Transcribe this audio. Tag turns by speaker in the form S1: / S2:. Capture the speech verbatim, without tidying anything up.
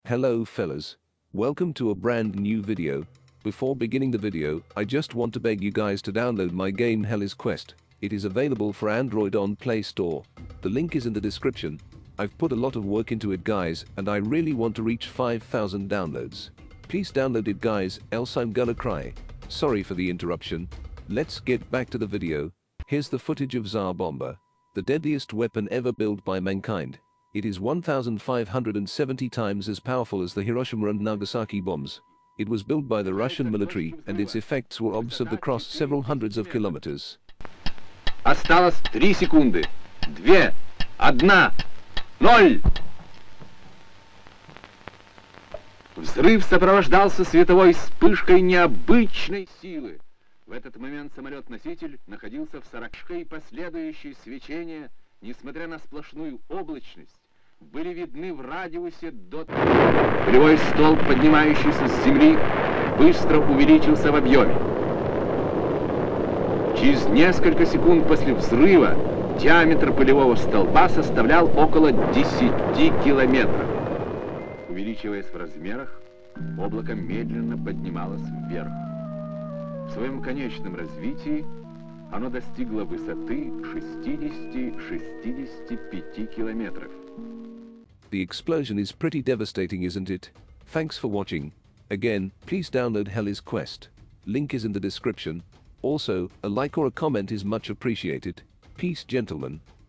S1: Hello fellas. Welcome to a brand new video. Before beginning the video, I just want to beg you guys to download my game Hellish Quest. It is available for Android on Play Store. The link is in the description. I've put a lot of work into it guys, and I really want to reach five thousand downloads. Please download it guys, else I'm gonna cry. Sorry for the interruption. Let's get back to the video. Here's the footage of Tsar Bomba, the deadliest weapon ever built by mankind. It is one thousand five hundred seventy times as powerful as the Hiroshima and Nagasaki bombs. It was built by the Russian military, and its effects were observed across several hundreds of kilometers.
S2: Осталось три секунды. Две. Одна. Ноль. Взрыв сопровождался световой вспышкой необычной силы. В этот момент самолет-носитель находился в сорокшке, и последующие свечения, несмотря на сплошную облачность, были видны в радиусе до... Полевой столб, поднимающийся с земли, быстро увеличился в объеме. Через несколько секунд после взрыва диаметр полевого столба составлял около десяти километров. Увеличиваясь в размерах, облако медленно поднималось вверх. В своем конечном развитии оно достигло высоты шестидесяти-шестидесяти пяти километров.
S1: The explosion is pretty devastating, isn't it? Thanks for watching. Again, please download Hellish Quest. Link is in the description. Also, a like or a comment is much appreciated. Peace, gentlemen.